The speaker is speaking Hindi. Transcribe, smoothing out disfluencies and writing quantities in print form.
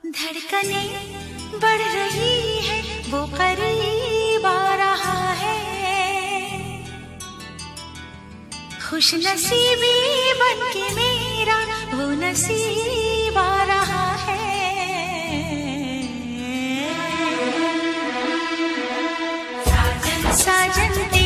धड़कने बढ़ रही है, वो करीब आ रहा है। खुश नसीबी बनके मेरा वो नसीब आ रहा है। साजन साजन